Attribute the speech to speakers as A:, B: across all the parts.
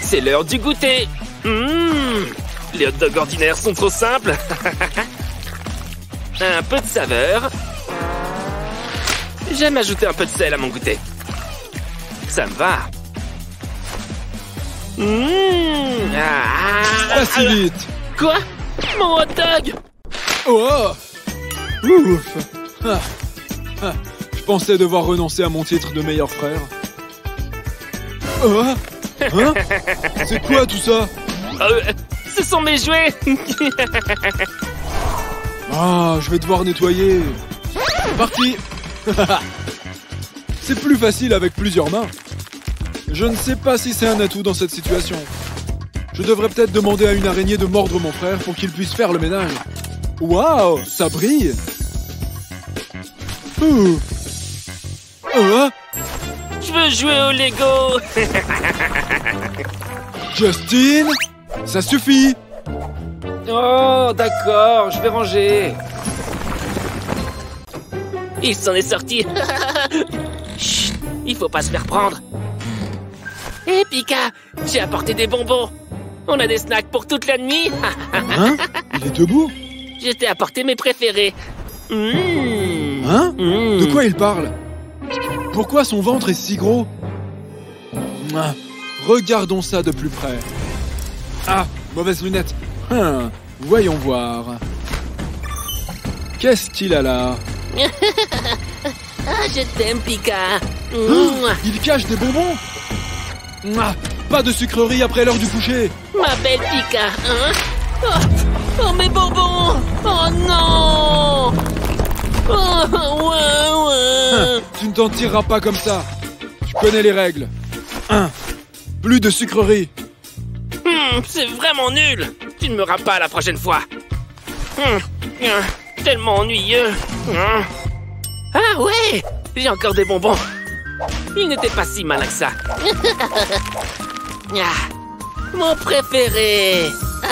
A: c'est l'heure du goûter. Les hot dogs ordinaires sont trop simples. Un peu de saveur. J'aime ajouter un peu de sel à mon goûter. Ça me va.
B: Pas si vite.
A: Quoi? Mon hot dog?
B: Oh! Ouf! Je pensais devoir renoncer à mon titre de meilleur frère. Oh! Hein? C'est quoi tout ça?
A: Ce sont mes jouets.
B: Ah, je vais devoir nettoyer. C'est parti. C'est plus facile avec plusieurs mains. Je ne sais pas si c'est un atout dans cette situation. Je devrais peut-être demander à une araignée de mordre mon frère pour qu'il puisse faire le ménage. Waouh, ça brille.
A: Je veux jouer au Lego.
B: Justin, ça suffit.
A: Oh, d'accord, je vais ranger. Il s'en est sorti. Chut, il faut pas se faire prendre. Hé, Pika, j'ai apporté des bonbons. On a des snacks pour toute la nuit.
B: Hein? Il est debout?
A: Je t'ai apporté mes préférés.
B: Hein? De quoi il parle? Pourquoi son ventre est si gros? Regardons ça de plus près. Ah, mauvaise lunette. Voyons voir. Qu'est-ce qu'il a là?
A: Ah, je t'aime, Pika.
B: Il cache des bonbons? Pas de sucrerie après l'heure du coucher.
A: Ma belle Pika, hein? Oh, mes bonbons! Oh non! Ouais.
B: Tu ne t'en tireras pas comme ça. Tu connais les règles. Plus de sucrerie.
A: C'est vraiment nul. Tu ne me raps pas la prochaine fois. Tellement ennuyeux. Ah ouais, j'ai encore des bonbons. Ils n'étaient pas si malins que ça. Mon préféré.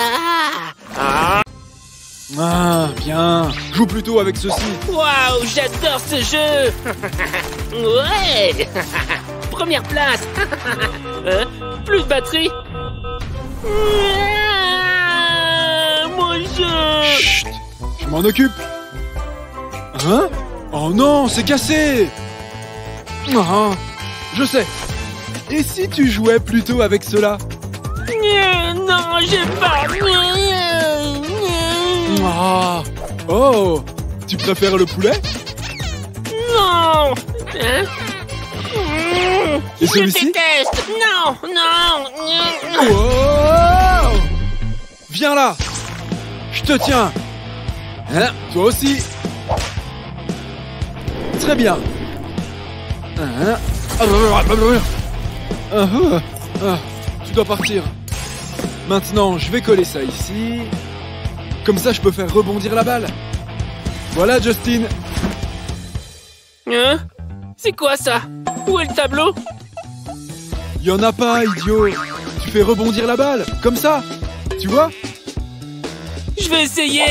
B: Bien. Joue plutôt avec ceci.
A: Waouh, j'adore ce jeu. Ouais. Première place. Plus de batterie. Mon jeu.
B: Chut, je m'en occupe. Hein? Oh non, c'est cassé. Je sais. Et si tu jouais plutôt avec cela?
A: Non, j'ai pas.
B: Oh, tu préfères le poulet?
A: Non.
B: Et celui-ci?
A: Je déteste. Non.
B: Oh! Viens là. Je te tiens. Toi aussi. Très bien. Tu dois partir. Maintenant, je vais coller ça ici. Comme ça, je peux faire rebondir la balle. Voilà, Justin.
A: C'est quoi ça? Où est le tableau?
B: Y en a pas, idiot. Tu fais rebondir la balle, comme ça. Tu vois?
A: Je vais essayer.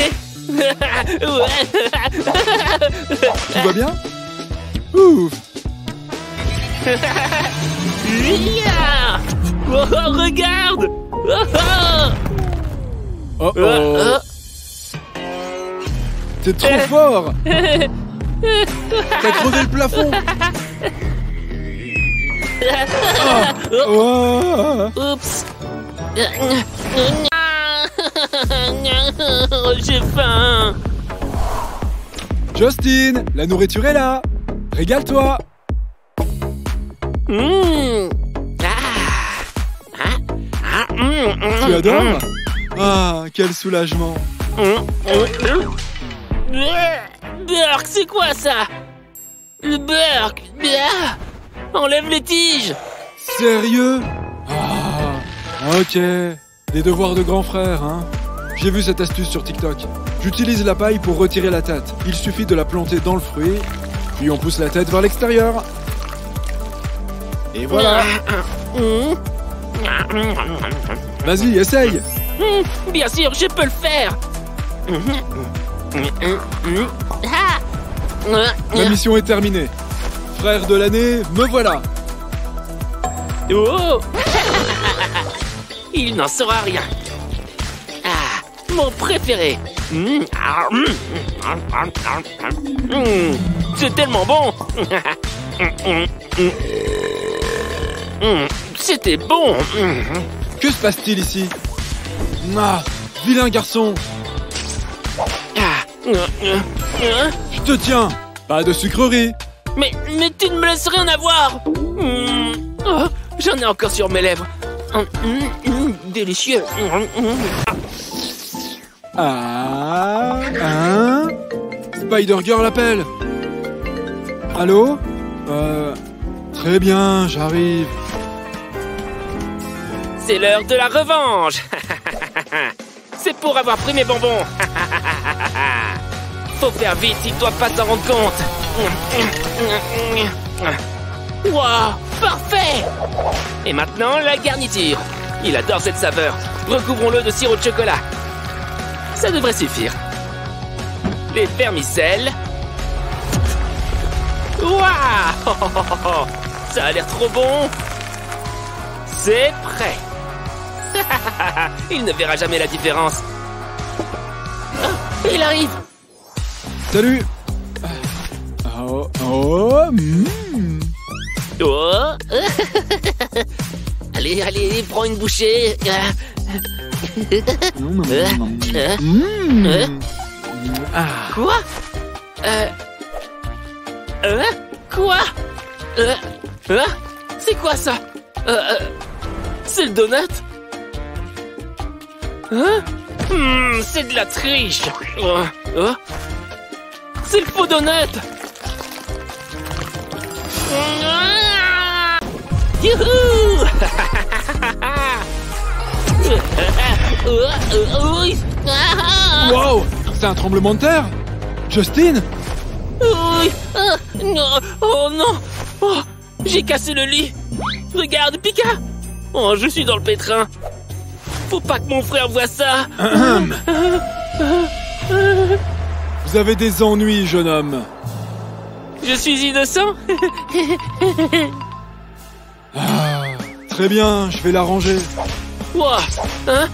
B: Tout va bien? Ouf.
A: Regarde.
B: T'es trop fort. T'as crevé le plafond.
A: Oups. J'ai faim.
B: Justin, la nourriture est là. Régale-toi. Tu adores? Ah, quel soulagement.
A: Burk, c'est quoi ça? Le Burk. Enlève les tiges.
B: Sérieux? Ok. Des devoirs de grand frère, hein? J'ai vu cette astuce sur TikTok. J'utilise la paille pour retirer la tête. Il suffit de la planter dans le fruit, puis on pousse la tête vers l'extérieur. Et voilà. Vas-y, essaye.
A: Bien sûr, je peux le faire.
B: La mission est terminée. Frère de l'année, me voilà.
A: Oh. Il n'en saura rien. Ah, mon préféré. C'est tellement bon. C'était bon.
B: Que se passe-t-il ici? Ah, vilain garçon. Je te tiens. Pas de sucrerie.
A: Mais tu ne me laisses rien avoir. Oh, j'en ai encore sur mes lèvres. Délicieux.
B: Ah, hein? Spider Girl appelle. Allô? Très bien, j'arrive.
A: C'est l'heure de la revanche. C'est pour avoir pris mes bonbons. Faut faire vite, ils doivent pas s'en rendre compte. Wow, parfait. Et maintenant, la garniture. Il adore cette saveur. Recouvrons-le de sirop de chocolat. Ça devrait suffire. Les vermicelles. Waouh. Ça a l'air trop bon. C'est prêt. Il ne verra jamais la différence. Oh, il arrive.
B: Salut. Oh.
A: Oh. Allez, prends une bouchée. Quoi? Quoi? C'est quoi ça? C'est le donut? C'est de la triche. C'est le faux donut. Youhou.
B: Wow, c'est un tremblement de terre. Justine?
A: Oui. Non. Oh non. Oh, j'ai cassé le lit. Regarde, Pika. Oh, je suis dans le pétrin. Faut pas que mon frère voie ça.
B: Vous avez des ennuis, jeune homme.
A: Je suis innocent.
B: Très bien, je vais l'arranger.
A: Wow. Hein?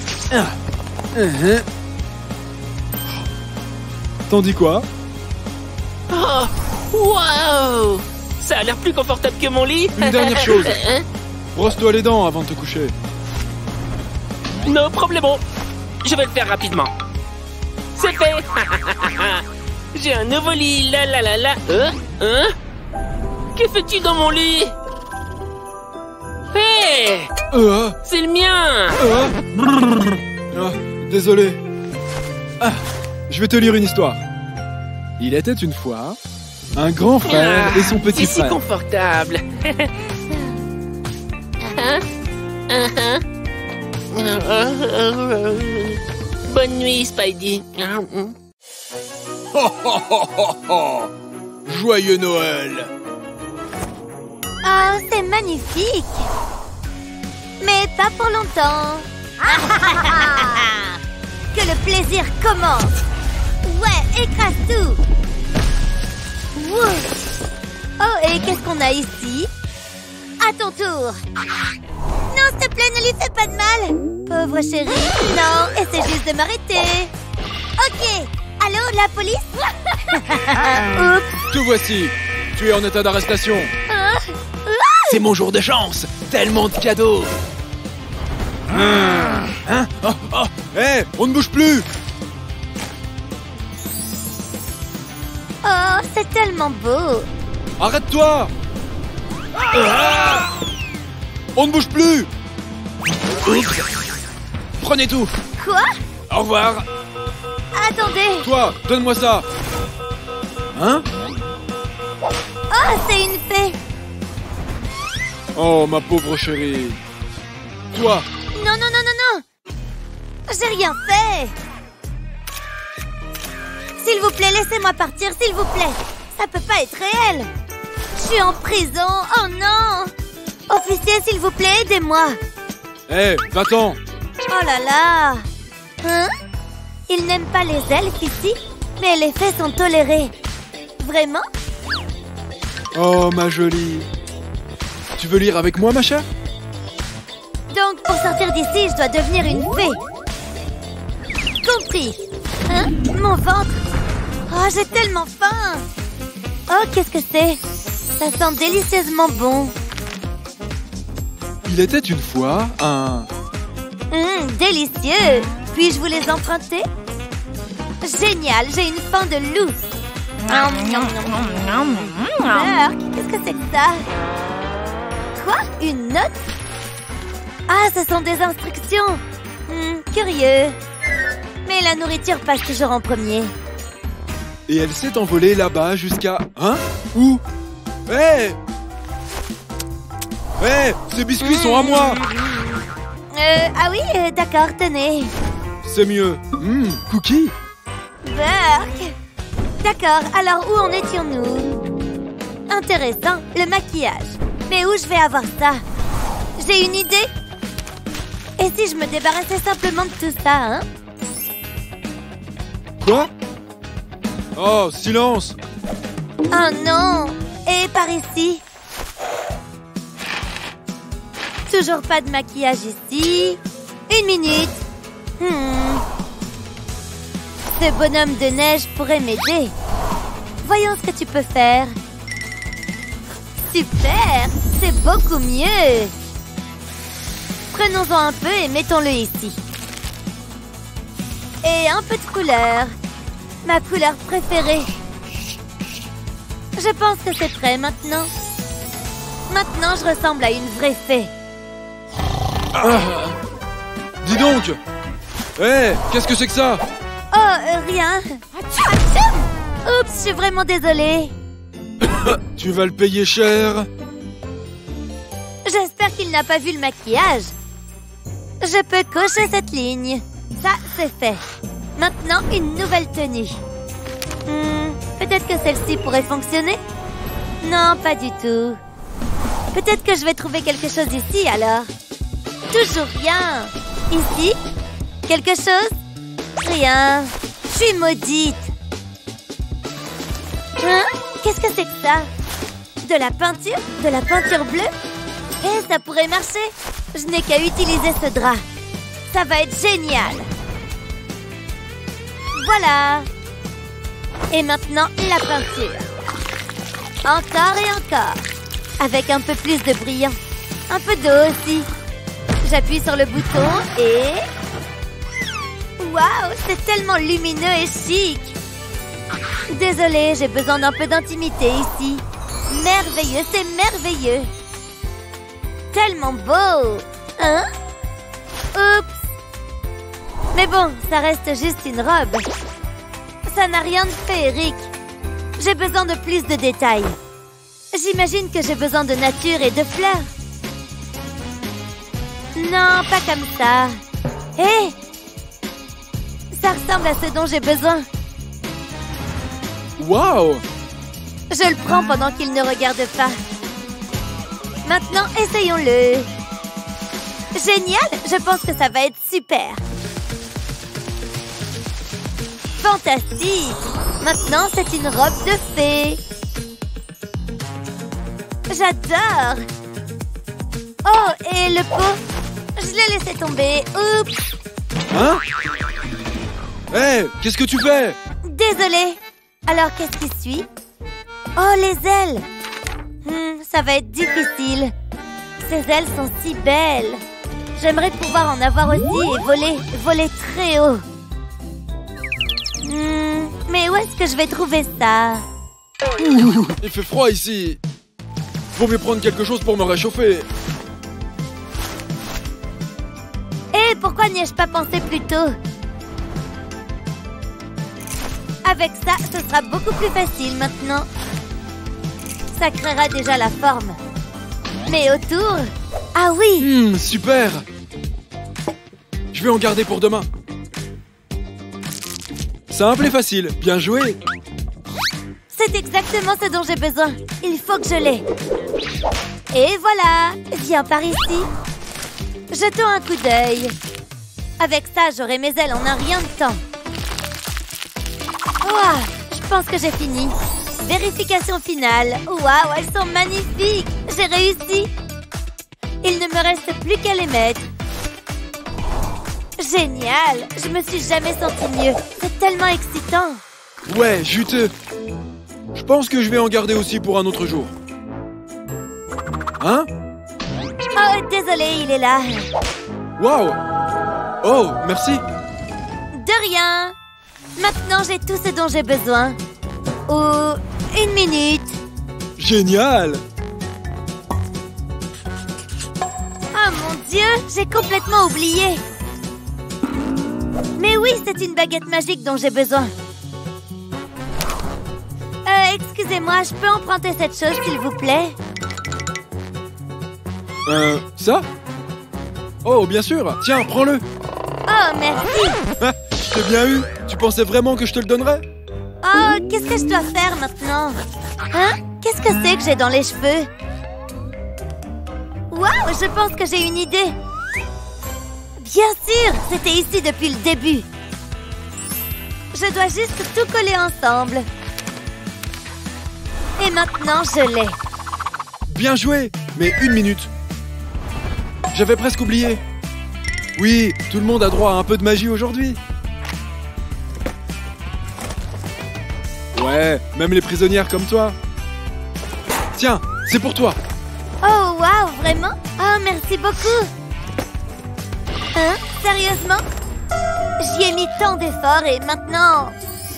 B: T'en dis quoi?
A: Oh, wow. Ça a l'air plus confortable que mon lit.
B: Une dernière chose. Brosse-toi les dents avant de te coucher.
A: No problemo. Je vais le faire rapidement. C'est fait. J'ai un nouveau lit. La. Hein? Que fais-tu dans mon lit? Hé! C'est le mien.
B: Désolé. Je vais te lire une histoire. Il était une fois un grand frère et son petit
A: c'est
B: frère.
A: Si confortable. Bonne nuit, Spidey.
B: Joyeux Noël.
C: Oh, c'est magnifique. Mais pas pour longtemps. Que le plaisir commence. Ouais, écrase tout. Wouh. Oh, et qu'est-ce qu'on a ici? À ton tour. Non, s'il te plaît, ne lui fais pas de mal. Pauvre chérie. Non, essaie juste de m'arrêter. Ok. Allô, la police? Oups.
B: Te voici. Tu es en état d'arrestation. C'est mon jour de chance. Tellement de cadeaux. Hé, on ne bouge plus.
C: Oh, c'est tellement beau.
B: Arrête-toi. On ne bouge plus. Prenez tout.
C: Quoi?
B: Au revoir.
C: Attendez.
B: Toi, donne-moi ça. Hein?
C: Oh, c'est une fée.
B: Oh, ma pauvre chérie. Toi.
C: Non. J'ai rien fait. S'il vous plaît, laissez-moi partir, s'il vous plaît. Ça peut pas être réel. Je suis en prison. Oh non. Officier, s'il vous plaît, aidez-moi.
B: Hé, va-t'en.
C: Oh là là. Hein? Ils n'aiment pas les elfes ici, mais les fées sont tolérées. Vraiment?
B: Oh, ma jolie. Tu veux lire avec moi, ma chère?
C: Donc, pour sortir d'ici, je dois devenir une fée. Compris. Hein? Mon ventre. Oh, j'ai tellement faim. Oh, qu'est-ce que c'est? Ça sent délicieusement bon.
B: Il était une fois un...
C: Délicieux. Puis-je vous les emprunter? Génial, j'ai une faim de loup. Qu'est-ce que c'est que ça? Quoi? Une note? Ah, ce sont des instructions. Curieux. Mais la nourriture passe toujours en premier.
B: Et elle s'est envolée là-bas jusqu'à... Hein? Où? Hé! Hé! Ces biscuits sont à moi!
C: Ah oui, d'accord, tenez.
B: C'est mieux. Cookie?
C: Burk. D'accord, alors où en étions-nous? Intéressant, le maquillage. Mais où je vais avoir ça? J'ai une idée. Et si je me débarrassais simplement de tout ça, hein?
B: Quoi? Oh, silence!
C: Oh non! Et par ici? Toujours pas de maquillage ici. Une minute. Ce bonhomme de neige pourrait m'aider. Voyons ce que tu peux faire. Super! C'est beaucoup mieux. Prenons-en un peu et mettons-le ici. Et un peu de couleur. Ma couleur préférée. Je pense que c'est prêt maintenant. Maintenant, je ressemble à une vraie fée.
B: Dis donc! Hé! Qu'est-ce que c'est que ça?
C: Oh, rien. Oups, je suis vraiment désolée.
B: Tu vas le payer cher.
C: J'espère qu'il n'a pas vu le maquillage. Je peux cocher cette ligne. Ça, c'est fait. Maintenant, une nouvelle tenue. Peut-être que celle-ci pourrait fonctionner? Non, pas du tout. Peut-être que je vais trouver quelque chose ici, alors. Toujours rien. Ici? Quelque chose? Rien. Je suis maudite. Hein? Qu'est-ce que c'est que ça? De la peinture? De la peinture bleue? Eh, ça pourrait marcher. Je n'ai qu'à utiliser ce drap. Ça va être génial. Voilà. Et maintenant, la peinture. Encore et encore. Avec un peu plus de brillant. Un peu d'eau aussi. J'appuie sur le bouton et... Waouh, c'est tellement lumineux et chic. Désolée, j'ai besoin d'un peu d'intimité ici. Merveilleux, c'est merveilleux. Tellement beau. Hein? Oups. Mais bon, ça reste juste une robe. Ça n'a rien de féerique. J'ai besoin de plus de détails. J'imagine que j'ai besoin de nature et de fleurs. Non, pas comme ça. Hé! Ça ressemble à ce dont j'ai besoin.
B: Waouh!
C: Je le prends pendant qu'il ne regarde pas. Maintenant, essayons-le. Génial! Je pense que ça va être super. Fantastique! Maintenant, c'est une robe de fée. J'adore! Oh, et le pot? Je l'ai laissé tomber. Oups!
B: Hein? Hé! Qu'est-ce que tu fais?
C: Désolée. Alors, qu'est-ce qui suit? Oh, les ailes! Ça va être difficile. Ces ailes sont si belles. J'aimerais pouvoir en avoir aussi et voler très haut. Mais où est-ce que je vais trouver ça?
B: Il fait froid ici. Vaut mieux prendre quelque chose pour me réchauffer.
C: Eh, pourquoi n'y ai-je pas pensé plus tôt? Avec ça, ce sera beaucoup plus facile maintenant. Ça créera déjà la forme. Mais autour... Ah oui!
B: Super! Je vais en garder pour demain. Simple et facile. Bien joué.
C: C'est exactement ce dont j'ai besoin. Il faut que je l'ai. Et voilà! Viens par ici. Jetons un coup d'œil. Avec ça, j'aurai mes ailes en un rien de temps. Ouah, je pense que j'ai fini. Vérification finale. Waouh, elles sont magnifiques. J'ai réussi. Il ne me reste plus qu'à les mettre. Génial! Je me suis jamais sentie mieux. C'est tellement excitant.
B: Ouais, juteux. Je pense que je vais en garder aussi pour un autre jour. Hein?
C: Oh, désolé, il est là.
B: Waouh! Oh, merci.
C: De rien. Maintenant, j'ai tout ce dont j'ai besoin. Oh, une minute.
B: Génial!
C: Oh mon Dieu, j'ai complètement oublié. Mais oui, c'est une baguette magique dont j'ai besoin. Excusez-moi, je peux emprunter cette chose, s'il vous plaît?
B: Ça? Oh, bien sûr. Tiens, prends-le.
C: Oh, merci.
B: Je t'ai bien eu. Tu pensais vraiment que je te le donnerais?
C: Oh, qu'est-ce que je dois faire maintenant? Hein? Qu'est-ce que c'est que j'ai dans les cheveux? Waouh, je pense que j'ai une idée. Bien sûr, c'était ici depuis le début. Je dois juste tout coller ensemble. Et maintenant, je l'ai.
B: Bien joué. Mais une minute. J'avais presque oublié. Oui, tout le monde a droit à un peu de magie aujourd'hui. Ouais, même les prisonnières comme toi. Tiens, c'est pour toi.
C: Oh, waouh, vraiment? Oh, merci beaucoup. Hein? Sérieusement? J'y ai mis tant d'efforts et maintenant...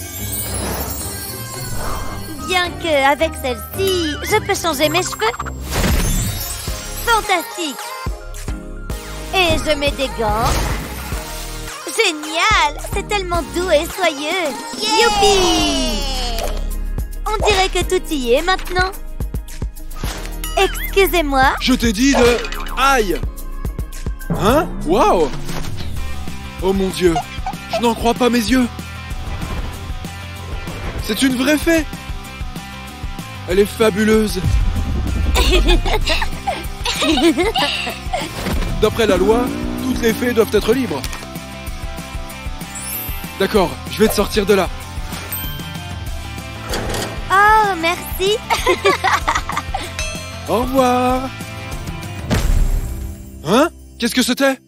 C: Bien qu'avec celle-ci, je peux changer mes cheveux. Fantastique! Et je mets des gants. Génial! C'est tellement doux et soyeux. Youpi! On dirait que tout y est maintenant. Excusez-moi.
B: Je t'ai dit de... Aïe! Hein? Waouh! Oh mon Dieu! Je n'en crois pas mes yeux! C'est une vraie fée! Elle est fabuleuse! D'après la loi, toutes les fées doivent être libres. D'accord, je vais te sortir de là.
C: Oh, merci.
B: Au revoir! Hein? Qu'est-ce que c'était?